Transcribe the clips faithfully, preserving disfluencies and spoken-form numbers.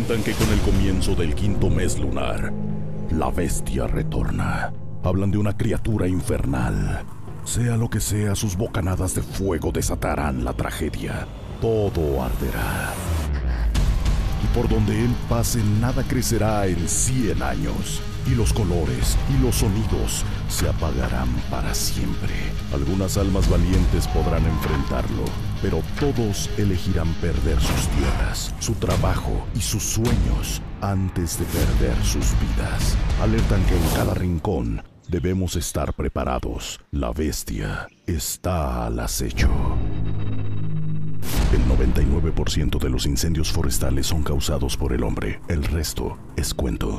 Cuentan que con el comienzo del quinto mes lunar, la bestia retorna. Hablan de una criatura infernal. Sea lo que sea, sus bocanadas de fuego desatarán la tragedia. Todo arderá. Y por donde él pase, nada crecerá en cien años. Y los colores y los sonidos se apagarán para siempre. Algunas almas valientes podrán enfrentarlo, pero todos elegirán perder sus tierras, su trabajo y sus sueños antes de perder sus vidas. Alertan que en cada rincón debemos estar preparados. La bestia está al acecho. El noventa y nueve por ciento de los incendios forestales son causados por el hombre. El resto es cuento.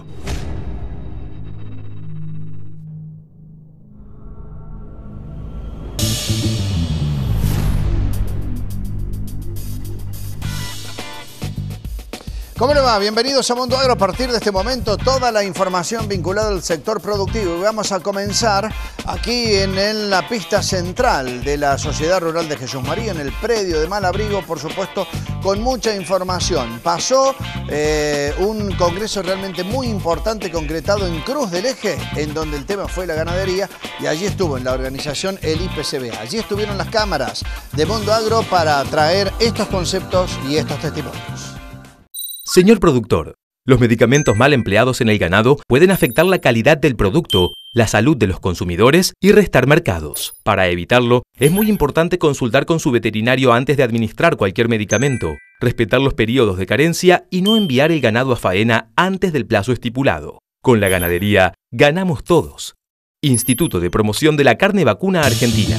¿Cómo le va? Bienvenidos a Mundo Agro. A partir de este momento, toda la información vinculada al sector productivo. Y vamos a comenzar aquí en, en la pista central de la Sociedad Rural de Jesús María, en el predio de Malabrigo, por supuesto, con mucha información. Pasó eh, un congreso realmente muy importante concretado en Cruz del Eje, en donde el tema fue la ganadería, y allí estuvo en la organización el I P C B. Allí estuvieron las cámaras de Mundo Agro para traer estos conceptos y estos testimonios. Señor productor, los medicamentos mal empleados en el ganado pueden afectar la calidad del producto, la salud de los consumidores y restar mercados. Para evitarlo, es muy importante consultar con su veterinario antes de administrar cualquier medicamento, respetar los periodos de carencia y no enviar el ganado a faena antes del plazo estipulado. Con la ganadería, ganamos todos. Instituto de Promoción de la Carne Vacuna Argentina.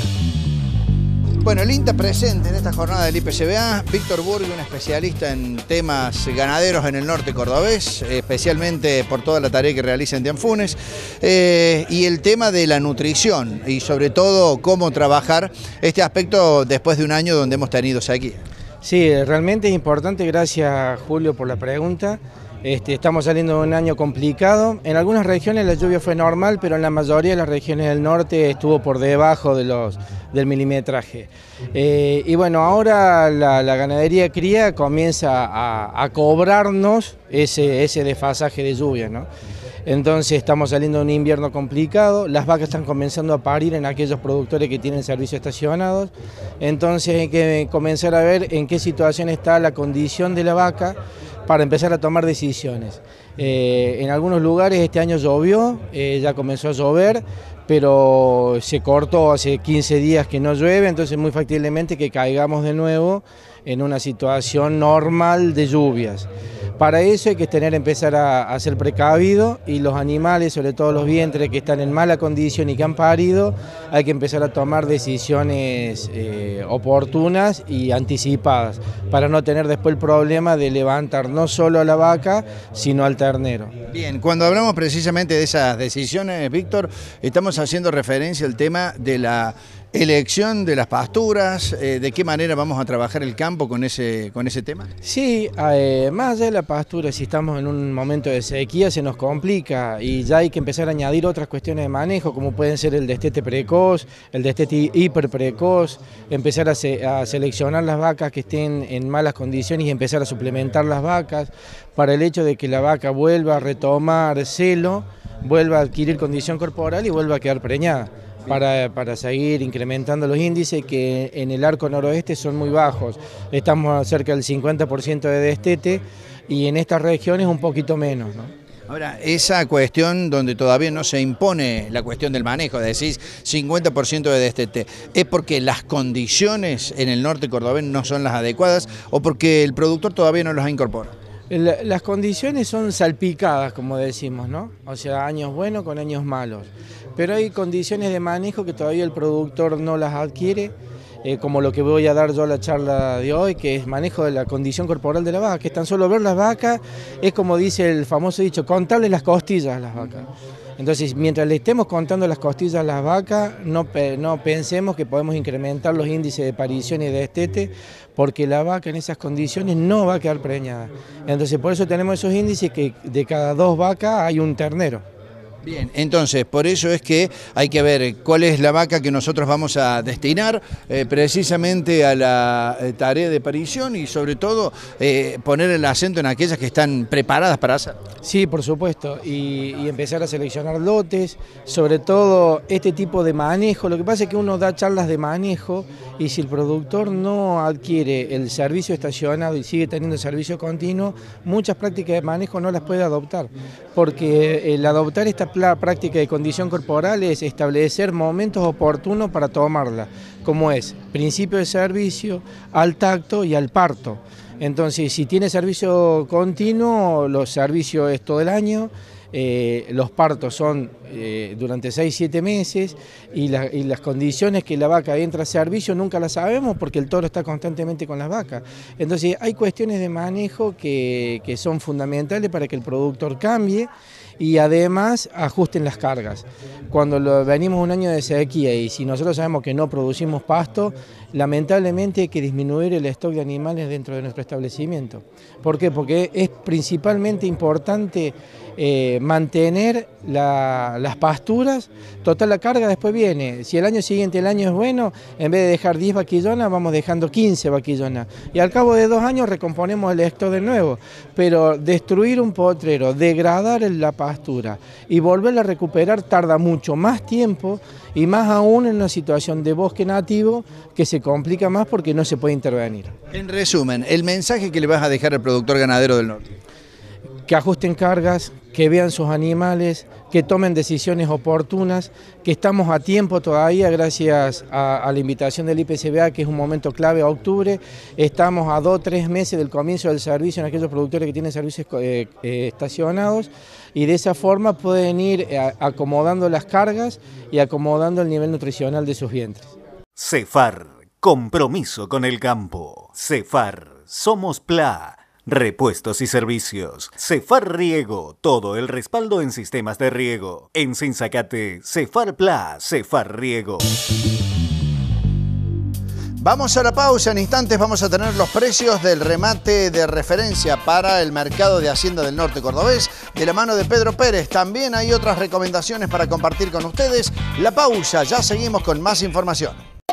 Bueno, el INTA presente en esta jornada del I P C B A, Víctor Burgui, un especialista en temas ganaderos en el norte cordobés, especialmente por toda la tarea que realiza en Tianfunes, eh, y el tema de la nutrición y sobre todo cómo trabajar este aspecto después de un año donde hemos tenido sequía. Sí, realmente es importante, gracias Julio por la pregunta. Este, estamos saliendo de un año complicado. En algunas regiones la lluvia fue normal, pero en la mayoría de las regiones del norte estuvo por debajo de los, del milimetraje. Eh, y bueno, ahora la, la ganadería cría comienza a, a cobrarnos ese, ese desfasaje de lluvia, ¿no? Entonces estamos saliendo de un invierno complicado, las vacas están comenzando a parir en aquellos productores que tienen servicios estacionados, entonces hay que comenzar a ver en qué situación está la condición de la vaca para empezar a tomar decisiones. Eh, en algunos lugares este año llovió, eh, ya comenzó a llover, pero se cortó hace quince días que no llueve, entonces muy factiblemente que caigamos de nuevo en una situación normal de lluvias. Para eso hay que tener, empezar a, a ser precavido, y los animales, sobre todo los vientres que están en mala condición y que han parido, hay que empezar a tomar decisiones eh, oportunas y anticipadas para no tener después el problema de levantar no solo a la vaca, sino al ternero. Bien, cuando hablamos precisamente de esas decisiones, Víctor, estamos haciendo referencia al tema de la elección de las pasturas, eh, ¿de qué manera vamos a trabajar el campo con ese, con ese tema? Sí, eh, más allá de la pastura, si estamos en un momento de sequía se nos complica y ya hay que empezar a añadir otras cuestiones de manejo, como pueden ser el destete precoz, el destete hiperprecoz, empezar a, se, a seleccionar las vacas que estén en malas condiciones y empezar a suplementar las vacas para el hecho de que la vaca vuelva a retomar celo, vuelva a adquirir condición corporal y vuelva a quedar preñada. Para, para seguir incrementando los índices que en el arco noroeste son muy bajos. Estamos cerca del cincuenta por ciento de destete y en estas regiones un poquito menos, ¿no? Ahora, esa cuestión donde todavía no se impone la cuestión del manejo, decís cincuenta por ciento de destete, ¿es porque las condiciones en el norte cordobés no son las adecuadas o porque el productor todavía no las ha incorporado? Las condiciones son salpicadas, como decimos, ¿no? O sea, años buenos con años malos. Pero hay condiciones de manejo que todavía el productor no las adquiere, eh, como lo que voy a dar yo a la charla de hoy, que es manejo de la condición corporal de la vaca, que es tan solo ver las vacas, es como dice el famoso dicho, contarle las costillas a las vacas. Entonces, mientras le estemos contando las costillas a las vacas, no, no pensemos que podemos incrementar los índices de parición y de destete, porque la vaca en esas condiciones no va a quedar preñada. Entonces, por eso tenemos esos índices que de cada dos vacas hay un ternero. Bien, entonces, por eso es que hay que ver cuál es la vaca que nosotros vamos a destinar eh, precisamente a la eh, tarea de parición y sobre todo eh, poner el acento en aquellas que están preparadas para hacer. Sí, por supuesto, y, y empezar a seleccionar lotes, sobre todo este tipo de manejo. Lo que pasa es que uno da charlas de manejo y si el productor no adquiere el servicio estacionado y sigue teniendo servicio continuo, muchas prácticas de manejo no las puede adoptar, porque el adoptar esta práctica de condición corporal es establecer momentos oportunos para tomarla, como es principio de servicio, al tacto y al parto. Entonces, si tiene servicio continuo, los servicios es todo el año, eh, los partos son eh, durante seis a siete meses y, la, y las condiciones que la vaca entra a servicio nunca las sabemos porque el toro está constantemente con las vacas. Entonces, hay cuestiones de manejo que, que son fundamentales para que el productor cambie y además ajusten las cargas. Cuando lo, venimos un año de sequía y si nosotros sabemos que no producimos pasto, lamentablemente hay que disminuir el stock de animales dentro de nuestro establecimiento. ¿Por qué? Porque es principalmente importante eh, mantener la, las pasturas. Total, la carga después viene. Si el año siguiente el año es bueno, en vez de dejar diez vaquillonas, vamos dejando quince vaquillonas. Y al cabo de dos años recomponemos el stock de nuevo. Pero destruir un potrero, degradar la pastura y volverla a recuperar tarda mucho más tiempo y más aún en una situación de bosque nativo que se complica más porque no se puede intervenir. En resumen, el mensaje que le vas a dejar al productor ganadero del norte. Que ajusten cargas, que vean sus animales, que tomen decisiones oportunas, que estamos a tiempo todavía gracias a, a la invitación del I P C B A, que es un momento clave a octubre. Estamos a dos o tres meses del comienzo del servicio en aquellos productores que tienen servicios eh, eh, estacionados y de esa forma pueden ir a, acomodando las cargas y acomodando el nivel nutricional de sus vientres. Cefar, compromiso con el campo. Cefar, somos P L A. Repuestos y servicios. Cefar Riego, todo el respaldo en sistemas de riego. En Sinzacate, Cefar P L A, Cefar Riego. Vamos a la pausa, en instantes vamos a tener los precios del remate de referencia para el mercado de Hacienda del Norte cordobés, de la mano de Pedro Pérez. También hay otras recomendaciones para compartir con ustedes. La pausa, ya seguimos con más información.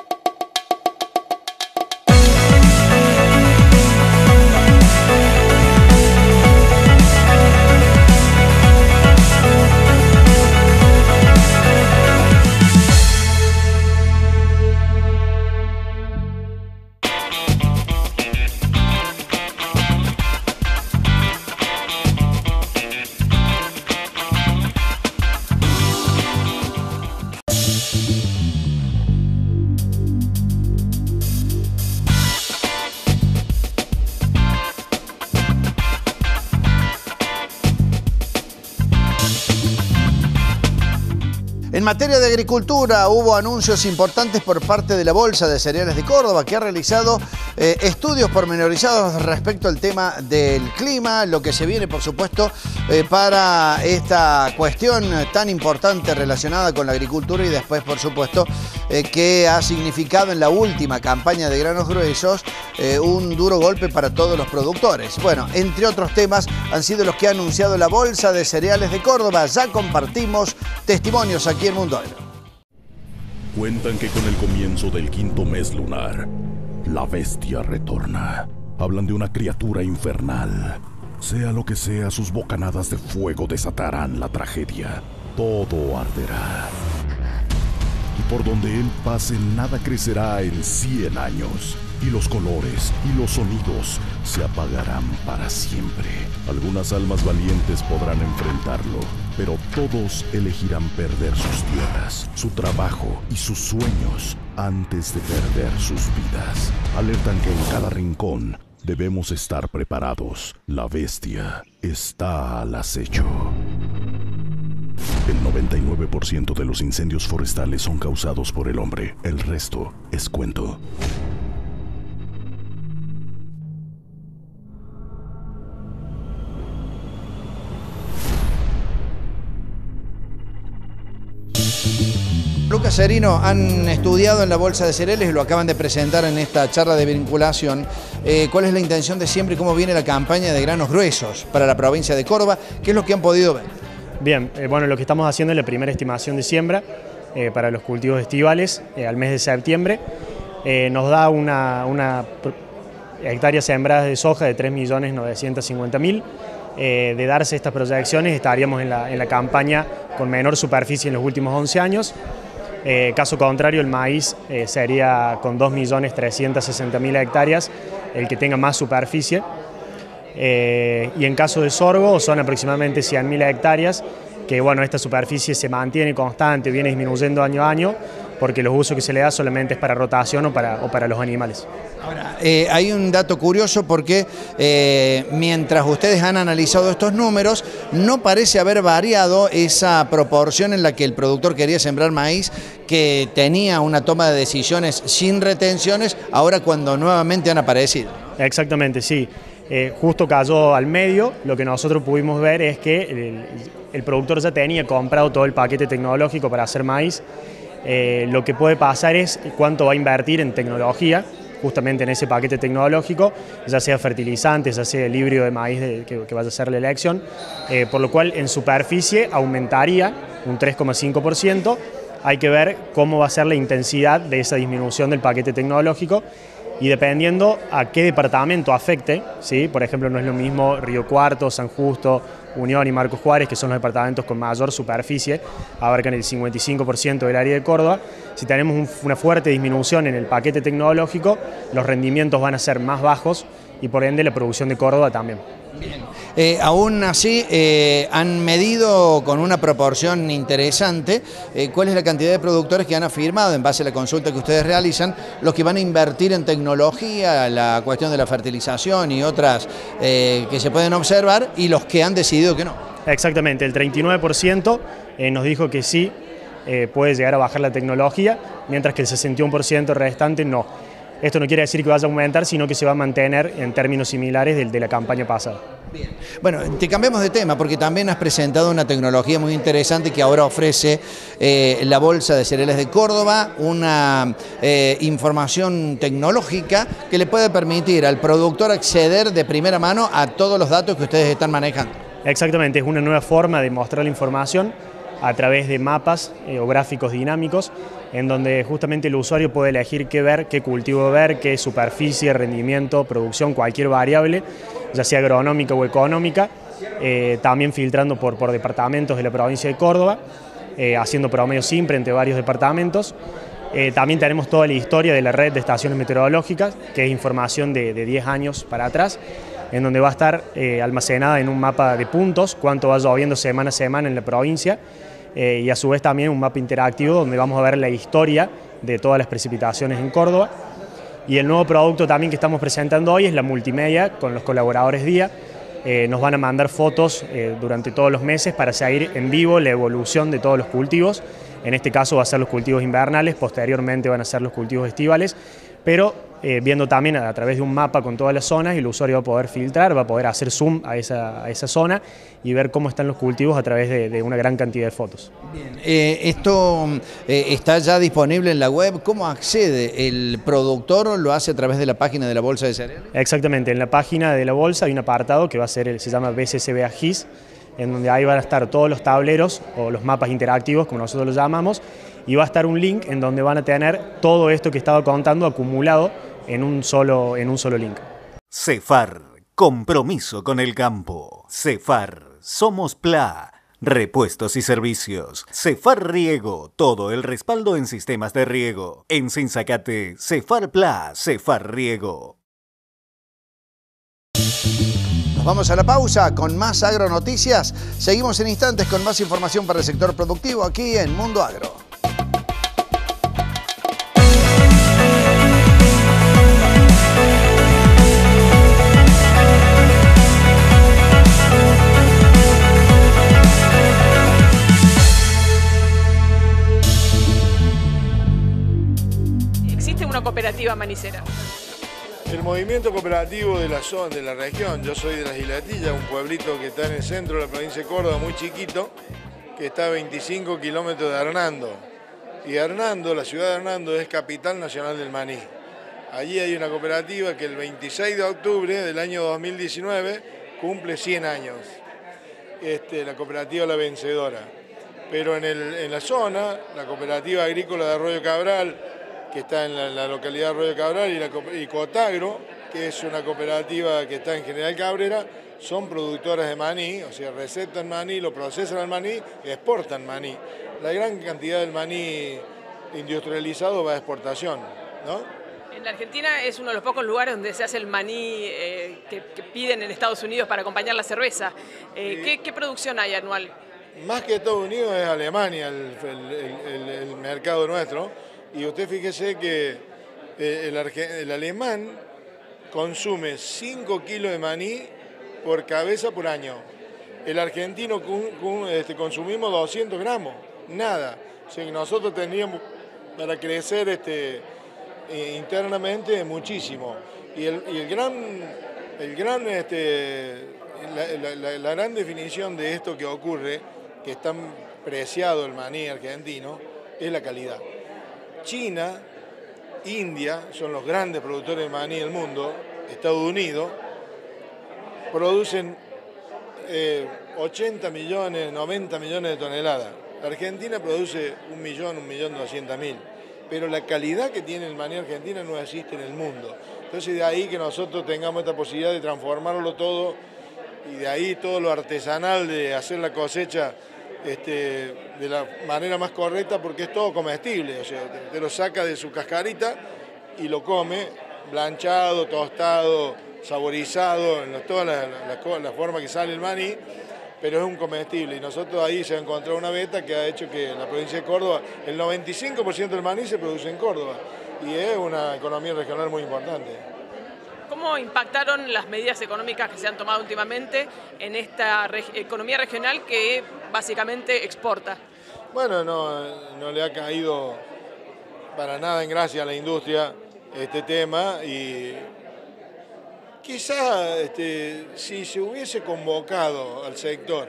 En materia de agricultura hubo anuncios importantes por parte de la Bolsa de Cereales de Córdoba, que ha realizado eh, estudios pormenorizados respecto al tema del clima, lo que se viene por supuesto eh, para esta cuestión tan importante relacionada con la agricultura y después por supuesto eh, que ha significado en la última campaña de granos gruesos eh, un duro golpe para todos los productores. Bueno, entre otros temas han sido los que ha anunciado la Bolsa de Cereales de Córdoba. Ya compartimos testimonios aquí en Mundo Agro. Cuentan que con el comienzo del quinto mes lunar, la bestia retorna. Hablan de una criatura infernal. Sea lo que sea, sus bocanadas de fuego desatarán la tragedia. Todo arderá. Y por donde él pase, nada crecerá en cien años. Y los colores y los sonidos se apagarán para siempre. Algunas almas valientes podrán enfrentarlo, pero todos elegirán perder sus tierras, su trabajo y sus sueños antes de perder sus vidas. Alertan que en cada rincón debemos estar preparados. La bestia está al acecho. El noventa y nueve por ciento de los incendios forestales son causados por el hombre. El resto es cuento. Lucas Serino, han estudiado en la Bolsa de Cereales y lo acaban de presentar en esta charla de vinculación. Eh, ¿Cuál es la intención de siempre y cómo viene la campaña de granos gruesos para la provincia de Córdoba? ¿Qué es lo que han podido ver? Bien, eh, bueno, lo que estamos haciendo es la primera estimación de siembra eh, para los cultivos estivales eh, al mes de septiembre. Eh, nos da una, una hectárea sembrada de soja de tres millones novecientos cincuenta mil. Eh, de darse estas proyecciones estaríamos en la, en la campaña con menor superficie en los últimos once años. Eh, caso contrario, el maíz eh, sería con dos millones trescientos sesenta mil hectáreas el que tenga más superficie. Eh, y en caso de sorgo son aproximadamente cien mil hectáreas, que bueno, esta superficie se mantiene constante, viene disminuyendo año a año, porque los usos que se le da solamente es para rotación o para, o para los animales. Ahora, eh, hay un dato curioso porque eh, mientras ustedes han analizado estos números, no parece haber variado esa proporción en la que el productor quería sembrar maíz, que tenía una toma de decisiones sin retenciones, ahora cuando nuevamente han aparecido. Exactamente, sí. Eh, justo cayó al medio. Lo que nosotros pudimos ver es que el, el productor ya tenía comprado todo el paquete tecnológico para hacer maíz. Eh, lo que puede pasar es cuánto va a invertir en tecnología, justamente en ese paquete tecnológico, ya sea fertilizantes, ya sea el híbrido de maíz de, que, que vaya a ser la elección, eh, por lo cual en superficie aumentaría un tres coma cinco por ciento. Hay que ver cómo va a ser la intensidad de esa disminución del paquete tecnológico, y dependiendo a qué departamento afecte, ¿sí? Por ejemplo, no es lo mismo Río Cuarto, San Justo, Unión y Marcos Juárez, que son los departamentos con mayor superficie, abarcan el cincuenta y cinco por ciento del área de Córdoba. Si tenemos un, una fuerte disminución en el paquete tecnológico, los rendimientos van a ser más bajos y por ende la producción de Córdoba también. Bien. Eh, aún así, eh, han medido con una proporción interesante eh, cuál es la cantidad de productores que han afirmado, en base a la consulta que ustedes realizan, los que van a invertir en tecnología, la cuestión de la fertilización y otras eh, que se pueden observar, y los que han decidido que no. Exactamente, el treinta y nueve por ciento eh, nos dijo que sí, eh, puede llegar a bajar la tecnología, mientras que el sesenta y uno por ciento restante no. Esto no quiere decir que vaya a aumentar, sino que se va a mantener en términos similares de, de la campaña pasada. Bien. Bueno, te cambiamos de tema porque también has presentado una tecnología muy interesante que ahora ofrece eh, la Bolsa de Cereales de Córdoba, una eh, información tecnológica que le puede permitir al productor acceder de primera mano a todos los datos que ustedes están manejando. Exactamente, es una nueva forma de mostrar la información a través de mapas eh, o gráficos dinámicos, en donde justamente el usuario puede elegir qué ver, qué cultivo ver, qué superficie, rendimiento, producción, cualquier variable, ya sea agronómica o económica, eh, también filtrando por, por departamentos de la provincia de Córdoba, eh, haciendo promedio simple entre varios departamentos. Eh, también tenemos toda la historia de la red de estaciones meteorológicas, que es información de, de diez años para atrás, en donde va a estar eh, almacenada en un mapa de puntos, cuánto va lloviendo semana a semana en la provincia, eh, y a su vez también un mapa interactivo donde vamos a ver la historia de todas las precipitaciones en Córdoba. Y el nuevo producto también que estamos presentando hoy es la multimedia con los colaboradores día. Eh, nos van a mandar fotos eh, durante todos los meses para seguir en vivo la evolución de todos los cultivos. En este caso va a ser los cultivos invernales, posteriormente van a ser los cultivos estivales, pero eh, viendo también a, a través de un mapa con todas las zonas, el usuario va a poder filtrar, va a poder hacer zoom a esa, a esa zona y ver cómo están los cultivos a través de, de una gran cantidad de fotos. Bien. Eh, ¿Esto eh, está ya disponible en la web? ¿Cómo accede el productor? ¿Lo hace a través de la página de la Bolsa de Cereales? Exactamente, en la página de la Bolsa hay un apartado que va a ser, el, se llama B C C B A G I S, en donde ahí van a estar todos los tableros o los mapas interactivos, como nosotros los llamamos, y va a estar un link en donde van a tener todo esto que estaba contando acumulado en un solo, en un solo link. Cefar, compromiso con el campo. Cefar, somos P L A, repuestos y servicios. Cefar Riego, todo el respaldo en sistemas de riego. En Sinzacate, Cefar P L A, Cefar Riego. Vamos a la pausa con más agronoticias. Seguimos en instantes con más información para el sector productivo aquí en Mundo Agro. Existe una cooperativa manicera. El movimiento cooperativo de la zona, de la región, yo soy de Las Gilatillas, un pueblito que está en el centro de la provincia de Córdoba, muy chiquito, que está a veinticinco kilómetros de Hernando. Y Hernando, la ciudad de Hernando, es capital nacional del maní. Allí hay una cooperativa que el veintiséis de octubre del año dos mil diecinueve cumple cien años. este, la cooperativa La Vencedora. Pero en, el, en la zona, la cooperativa agrícola de Arroyo Cabral, que está en la, la localidad de Arroyo Cabral, y, la, y Cotagro, que es una cooperativa que está en General Cabrera, son productoras de maní, o sea, receptan maní, lo procesan al maní y exportan maní. La gran cantidad del maní industrializado va a exportación, ¿no? En la Argentina es uno de los pocos lugares donde se hace el maní eh, que, que piden en Estados Unidos para acompañar la cerveza. Eh, ¿qué, ¿Qué producción hay anual? Más que Estados Unidos es Alemania el, el, el, el mercado nuestro. Y usted fíjese que el, el alemán consume cinco kilos de maní por cabeza por año. El argentino este, consumimos doscientos gramos, nada. O sea que nosotros tendríamos para crecer este, internamente muchísimo. Y el, y el gran, el gran este, la, la, la gran definición de esto que ocurre, que es tan preciado el maní argentino, es la calidad. China, India, son los grandes productores de maní del mundo, Estados Unidos, producen eh, ochenta millones, noventa millones de toneladas. La Argentina produce un millón, un millón doscientos mil. Pero la calidad que tiene el maní argentino no existe en el mundo. Entonces de ahí que nosotros tengamos esta posibilidad de transformarlo todo y de ahí todo lo artesanal de hacer la cosecha Este, de la manera más correcta, porque es todo comestible, o sea, te, te lo saca de su cascarita y lo come blanchado, tostado, saborizado, en todas las la, la formas que sale el maní, pero es un comestible y nosotros ahí se ha encontrado una beta que ha hecho que en la provincia de Córdoba el noventa y cinco por ciento del maní se produce en Córdoba y es una economía regional muy importante. ¿Cómo impactaron las medidas económicas que se han tomado últimamente en esta reg- economía regional que básicamente exporta? Bueno, no, no le ha caído para nada en gracia a la industria este tema y quizá este, si se hubiese convocado al sector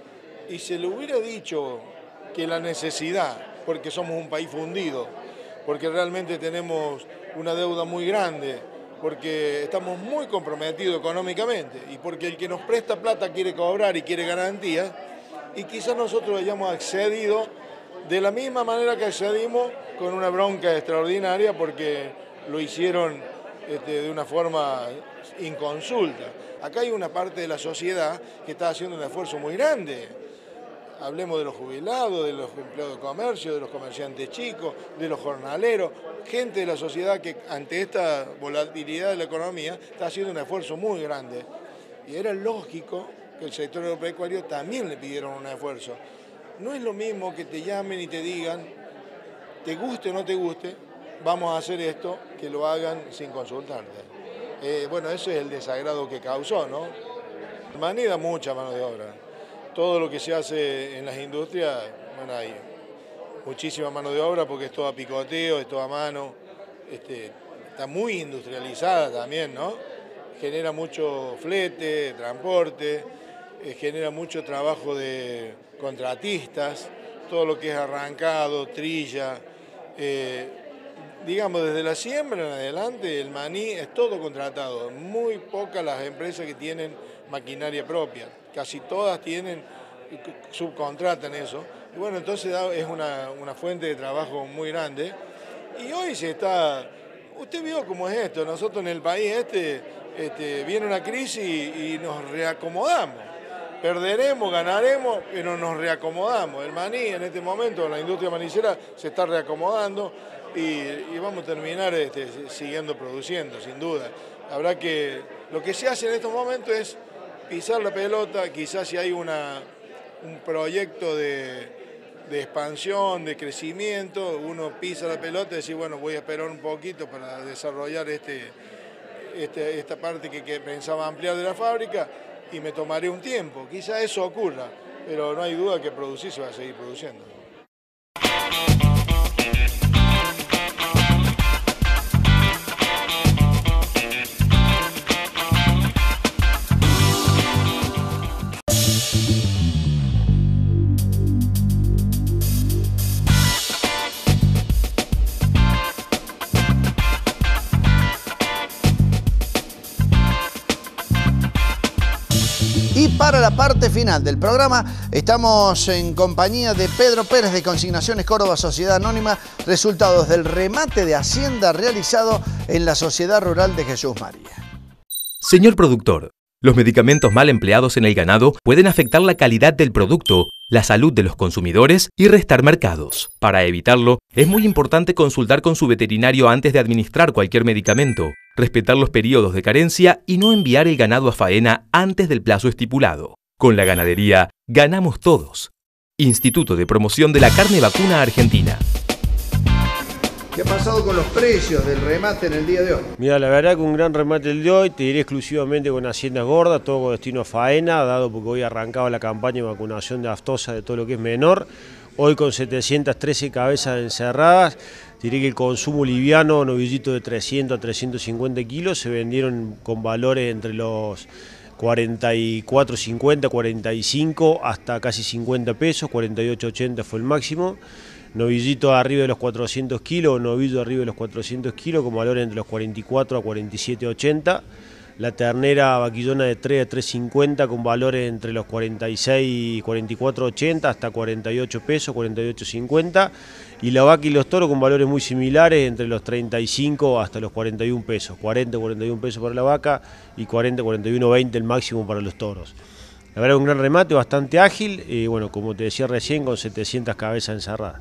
y se le hubiera dicho que la necesidad, porque somos un país fundido, porque realmente tenemos una deuda muy grande, porque estamos muy comprometidos económicamente y porque el que nos presta plata quiere cobrar y quiere garantías, y quizás nosotros hayamos accedido de la misma manera que accedimos con una bronca extraordinaria porque lo hicieron este, de una forma inconsulta. Acá hay una parte de la sociedad que está haciendo un esfuerzo muy grande. Hablemos de los jubilados, de los empleados de comercio, de los comerciantes chicos, de los jornaleros, gente de la sociedad que ante esta volatilidad de la economía está haciendo un esfuerzo muy grande. Y era lógico que el sector agropecuario también le pidieron un esfuerzo. No es lo mismo que te llamen y te digan, te guste o no te guste, vamos a hacer esto, que lo hagan sin consultarte. Eh, bueno, eso es el desagrado que causó, ¿no? El maní da mucha mano de obra. Todo lo que se hace en las industrias, bueno, hay muchísima mano de obra porque es todo a picoteo, es todo a mano, este, está muy industrializada también, ¿no? Genera mucho flete, transporte, eh, genera mucho trabajo de contratistas, todo lo que es arrancado, trilla, eh, digamos desde la siembra en adelante el maní es todo contratado, muy pocas las empresas que tienen maquinaria propia. Casi todas tienen, subcontratan eso. Y bueno, entonces es una, una fuente de trabajo muy grande. Y hoy se está, usted vio cómo es esto, nosotros en el país este, este viene una crisis y, y nos reacomodamos. Perderemos, ganaremos, pero nos reacomodamos. El maní en este momento, la industria manicera se está reacomodando y, y vamos a terminar este, siguiendo produciendo, sin duda. Habrá que, lo que se hace en estos momentos es pisar la pelota, quizás si hay una, un proyecto de, de expansión, de crecimiento, uno pisa la pelota y dice, bueno, voy a esperar un poquito para desarrollar este, este, esta parte que, que pensaba ampliar de la fábrica y me tomaré un tiempo. Quizás eso ocurra, pero no hay duda que producir se va a seguir produciendo. para la parte final del programa estamos en compañía de Pedro Pérez de Consignaciones Córdoba Sociedad Anónima, resultados del remate de Hacienda realizado en la Sociedad Rural de Jesús María. Señor productor, los medicamentos mal empleados en el ganado pueden afectar la calidad del producto, la salud de los consumidores y restar mercados. Para evitarlo, es muy importante consultar con su veterinario antes de administrar cualquier medicamento, respetar los periodos de carencia y no enviar el ganado a faena antes del plazo estipulado. Con la ganadería, ganamos todos. Instituto de Promoción de la Carne Vacuna Argentina. ¿Qué ha pasado con los precios del remate en el día de hoy? Mira, la verdad que un gran remate el de hoy, te diré exclusivamente con haciendas gordas, todo con destino a faena, dado porque hoy arrancaba la campaña de vacunación de aftosa de todo lo que es menor. Hoy con setecientas trece cabezas encerradas, te diré que el consumo liviano, novillito de trescientos a trescientos cincuenta kilos, se vendieron con valores entre los cuarenta y cuatro cincuenta, cuarenta y cinco hasta casi cincuenta pesos, cuarenta y ocho ochenta fue el máximo. Novillito arriba de los cuatrocientos kilos, novillo arriba de los cuatrocientos kilos, con valores entre los cuarenta y cuatro a cuarenta y siete ochenta. La ternera vaquillona de tres a tres cincuenta, con valores entre los cuarenta y seis y cuarenta y cuatro ochenta hasta cuarenta y ocho pesos, cuarenta y ocho cincuenta. Y la vaca y los toros con valores muy similares, entre los treinta y cinco hasta los cuarenta y uno pesos, cuarenta, cuarenta y uno pesos para la vaca y cuarenta, cuarenta y uno, veinte el máximo para los toros. La verdad, un gran remate, bastante ágil, y bueno, como te decía recién, con setecientas cabezas encerradas.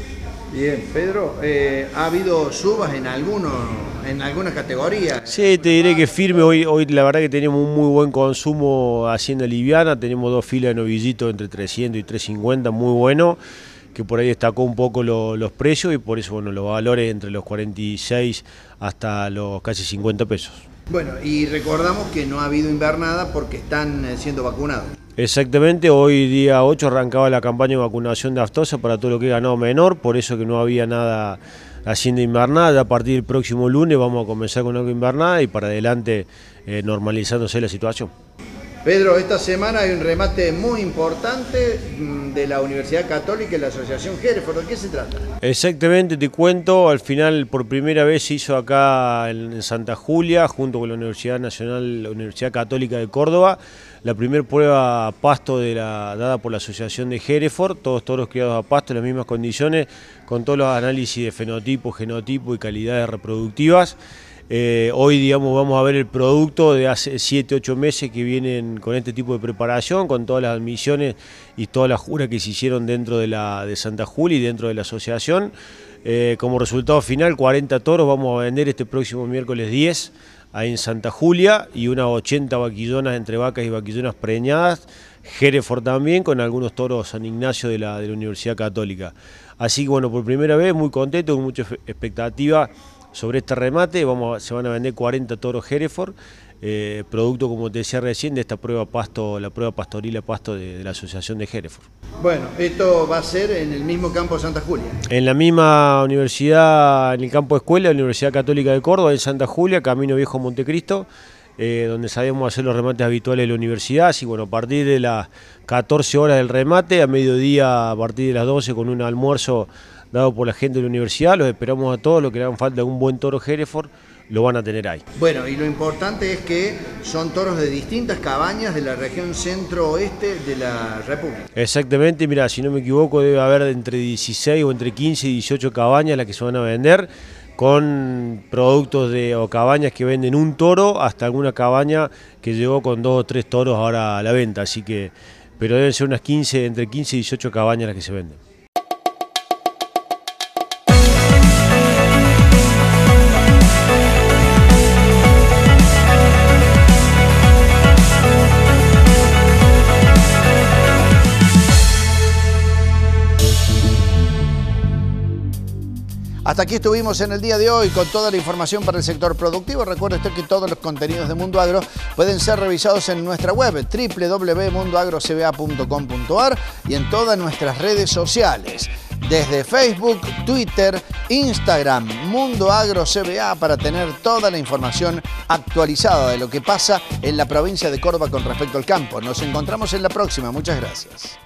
Bien, Pedro, eh, ¿ha habido subas en alguno, en algunas categorías? Sí, te diré que firme, hoy, hoy la verdad que tenemos un muy buen consumo hacienda liviana, tenemos dos filas de novillitos entre trescientos y trescientos cincuenta, muy bueno, que por ahí destacó un poco lo, los precios y por eso bueno, los valores entre los cuarenta y seis hasta los casi cincuenta pesos. Bueno, y recordamos que no ha habido invernada porque están siendo vacunados. Exactamente, hoy día ocho arrancaba la campaña de vacunación de aftosa para todo lo que es ganado menor, por eso que no había nada hacienda invernada. A partir del próximo lunes vamos a comenzar con algo invernada y para adelante eh, normalizándose la situación. Pedro, esta semana hay un remate muy importante de la Universidad Católica y la Asociación Hereford. ¿De qué se trata? Exactamente, te cuento, al final por primera vez se hizo acá en Santa Julia, junto con la Universidad Nacional, la Universidad Católica de Córdoba, la primera prueba a pasto de la, dada por la Asociación de Hereford, todos toros criados a pasto en las mismas condiciones, con todos los análisis de fenotipo, genotipo y calidades reproductivas. Eh, hoy digamos vamos a ver el producto de hace siete ocho meses que vienen con este tipo de preparación, con todas las admisiones y todas las juras que se hicieron dentro de, la, de Santa Julia y dentro de la asociación. Eh, como resultado final, cuarenta toros vamos a vender este próximo miércoles diez ahí en Santa Julia y unas ochenta vaquillonas entre vacas y vaquillonas preñadas, Hereford también, con algunos toros San Ignacio de la, de la Universidad Católica. Así que bueno, por primera vez muy contento, con mucha expectativa sobre este remate. Vamos, se van a vender cuarenta toros Hereford, eh, producto, como te decía recién, de esta prueba pasto, la prueba pastoril a pasto de, de la Asociación de Hereford. Bueno, esto va a ser en el mismo campo de Santa Julia. En la misma universidad, en el campo de escuela, la Universidad Católica de Córdoba, en Santa Julia, Camino Viejo Montecristo, eh, donde sabemos hacer los remates habituales de la universidad. Así bueno, a partir de las catorce horas del remate, a mediodía, a partir de las doce, con un almuerzo dado por la gente de la universidad, los esperamos a todos, los que le hagan falta un buen toro Hereford, lo van a tener ahí. Bueno, y lo importante es que son toros de distintas cabañas de la región centro-oeste de la República. Exactamente, mira, si no me equivoco debe haber entre dieciséis o entre quince y dieciocho cabañas las que se van a vender, con productos de o cabañas que venden un toro hasta alguna cabaña que llegó con dos o tres toros ahora a la venta, así que, pero deben ser unas quince, entre quince y dieciocho cabañas las que se venden. Hasta aquí estuvimos en el día de hoy con toda la información para el sector productivo. Recuerde usted que todos los contenidos de Mundo Agro pueden ser revisados en nuestra web doble u doble u doble u punto mundo agro c b a punto com punto a r y en todas nuestras redes sociales, desde Facebook, Twitter, Instagram, Mundo Agro C B A, para tener toda la información actualizada de lo que pasa en la provincia de Córdoba con respecto al campo. Nos encontramos en la próxima. Muchas gracias.